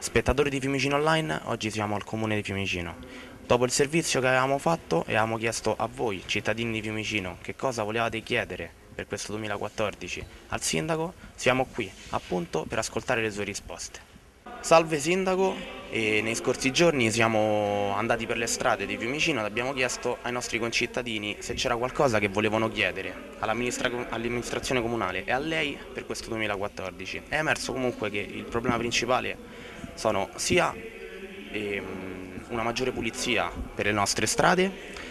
Spettatori di Fiumicino Online, oggi siamo al comune di Fiumicino. Dopo il servizio che avevamo fatto, avevamo chiesto a voi, cittadini di Fiumicino, che cosa volevate chiedere per questo 2014 al sindaco. Siamo qui, appunto, per ascoltare le sue risposte. Salve sindaco, nei scorsi giorni siamo andati per le strade di Fiumicino ed abbiamo chiesto ai nostri concittadini se c'era qualcosa che volevano chiedere all'amministrazione comunale e a lei per questo 2014. È emerso comunque che il problema principale sono sia una maggiore pulizia per le nostre strade,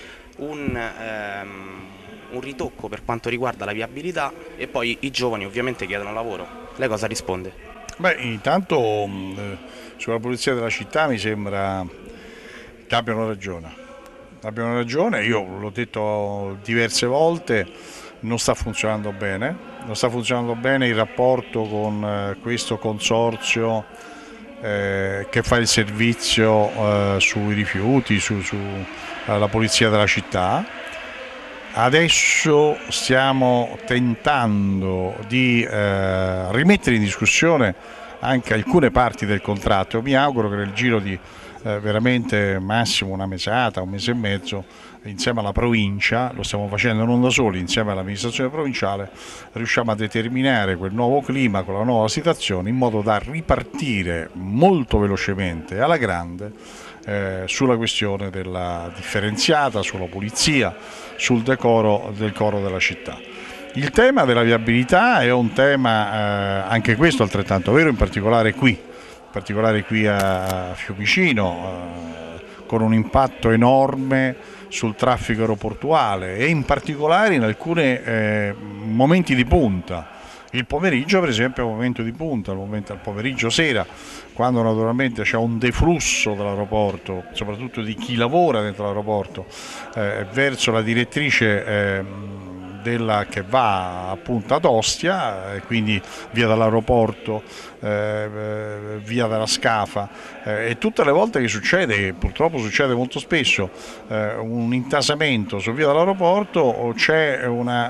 un ritocco per quanto riguarda la viabilità e poi i giovani ovviamente chiedono lavoro. Lei cosa risponde? Beh, intanto sulla pulizia della città mi sembra che abbiano ragione. Abbiano ragione, io l'ho detto diverse volte, non sta funzionando bene. Non sta funzionando bene il rapporto con questo consorzio che fa il servizio sui rifiuti, sulla pulizia della città. Adesso stiamo tentando di rimettere in discussione anche alcune parti del contratto. Mi auguro che nel giro di veramente massimo una mesata, un mese e mezzo, insieme alla provincia, lo stiamo facendo non da soli, insieme all'amministrazione provinciale, riusciamo a determinare quel nuovo clima, quella nuova situazione, in modo da ripartire molto velocemente alla grande sulla questione della differenziata, sulla pulizia, sul decoro del coro della città. Il tema della viabilità è un tema anche questo altrettanto vero, in particolare qui a Fiumicino, con un impatto enorme sul traffico aeroportuale e in particolare in alcuni momenti di punta. Il pomeriggio per esempio è un momento di punta, al pomeriggio sera, quando naturalmente c'è un deflusso dall'aeroporto, soprattutto di chi lavora dentro l'aeroporto, verso la direttrice che va appunto ad Ostia, quindi via dall'aeroporto, via dalla Scafa, e tutte le volte che succede, purtroppo succede molto spesso, un intasamento su via dall'aeroporto, c'è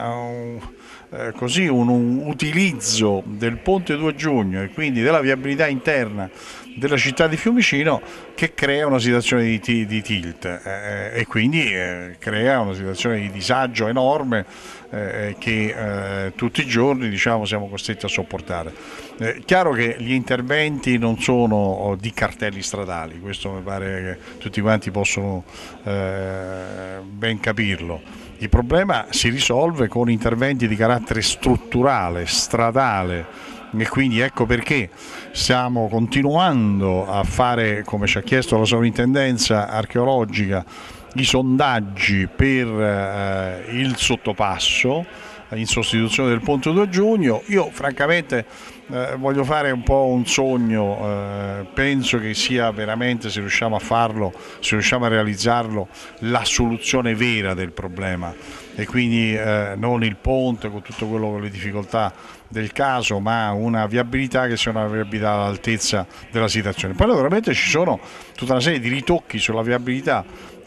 un utilizzo del ponte 2 giugno e quindi della viabilità interna della città di Fiumicino che crea una situazione di tilt e quindi crea una situazione di disagio enorme che tutti i giorni diciamo, siamo costretti a sopportare. Chiaro che gli interventi non sono di cartelli stradali, questo mi pare che tutti quanti possono ben capirlo. Il problema si risolve con interventi di carattere strutturale, stradale, e quindi ecco perché stiamo continuando a fare, come ci ha chiesto la sovrintendenza archeologica, i sondaggi per il sottopasso in sostituzione del ponte 2 giugno. Io francamente voglio fare un po' un sogno, penso che sia veramente, se riusciamo a farlo, se riusciamo a realizzarlo, la soluzione vera del problema e quindi non il ponte con tutto quello con le difficoltà del caso, ma una viabilità che sia una viabilità all'altezza della situazione. Poi naturalmente ci sono tutta una serie di ritocchi sulla viabilità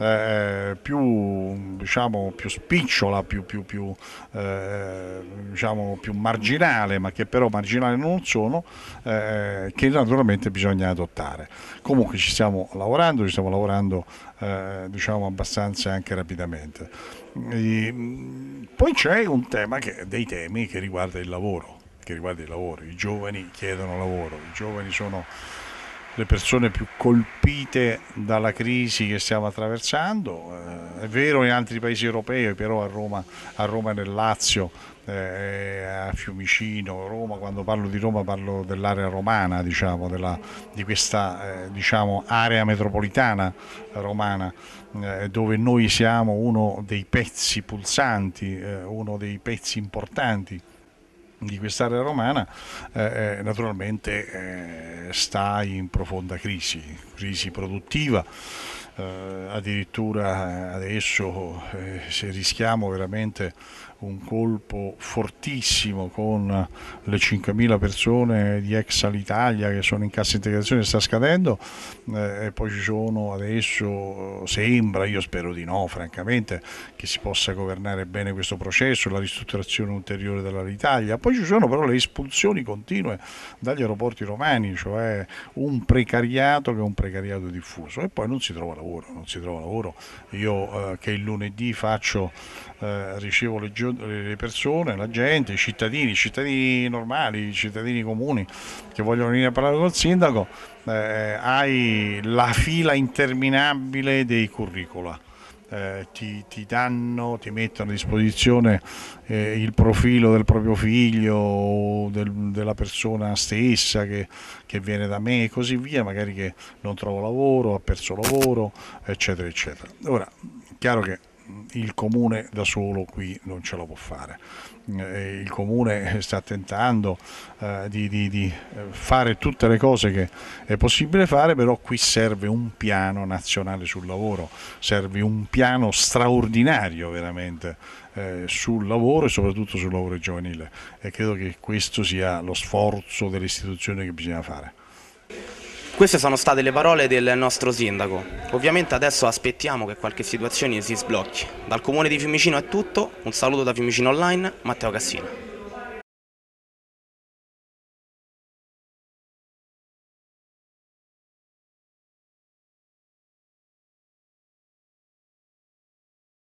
più spicciola, più marginale, ma che però marginale non sono, che naturalmente bisogna adottare. Comunque ci stiamo lavorando abbastanza anche rapidamente. Poi c'è un tema dei temi che riguarda il lavoro, i giovani chiedono lavoro, i giovani sono le persone più colpite dalla crisi che stiamo attraversando, è vero in altri paesi europei, però a Roma e nel Lazio, a Fiumicino, Roma, quando parlo di Roma parlo dell'area romana, diciamo, di questa area metropolitana romana, dove noi siamo uno dei pezzi pulsanti, uno dei pezzi importanti di quest'area romana, naturalmente sta in profonda crisi produttiva addirittura adesso se rischiamo veramente un colpo fortissimo con le 5.000 persone di ex Alitalia che sono in cassa integrazione e sta scadendo, e poi ci sono adesso, sembra, io spero di no francamente, che si possa governare bene questo processo, la ristrutturazione ulteriore dell'Alitalia. Poi ci sono però le espulsioni continue dagli aeroporti romani, cioè un precariato che è un precariato diffuso, e poi non si trova lavoro, non si trova lavoro. Io che il lunedì ricevo le persone, la gente, i cittadini normali, i cittadini comuni che vogliono venire a parlare col sindaco, hai la fila interminabile dei curricula. Ti mettono a disposizione il profilo del proprio figlio o della persona stessa che viene da me e così via, magari che non trova lavoro, ha perso lavoro, eccetera, eccetera. Ora, chiaro che il comune da solo qui non ce la può fare. Il comune sta tentando di fare tutte le cose che è possibile fare, però qui serve un piano nazionale sul lavoro, serve un piano straordinario veramente sul lavoro e soprattutto sul lavoro giovanile, e credo che questo sia lo sforzo delle istituzioni che bisogna fare. Queste sono state le parole del nostro sindaco. Ovviamente adesso aspettiamo che qualche situazione si sblocchi. Dal comune di Fiumicino è tutto, un saluto da Fiumicino Online, Matteo Cassino.